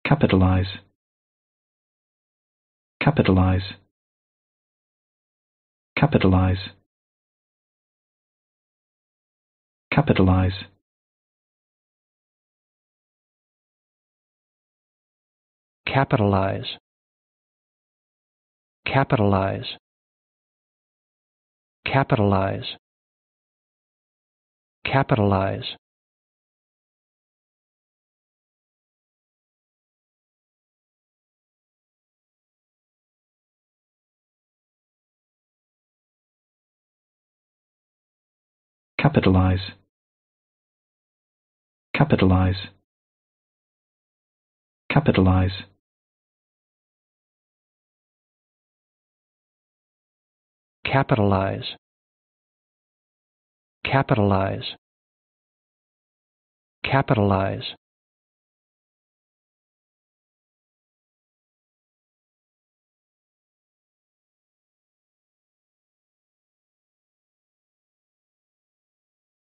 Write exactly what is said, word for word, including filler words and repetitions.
Capitalize. Capitalize. Capitalize. Capitalize. Capitalize. Capitalize. Capitalize. Capitalize. Capitalize. Capitalize. Capitalize. Capitalize. Capitalize. Capitalize.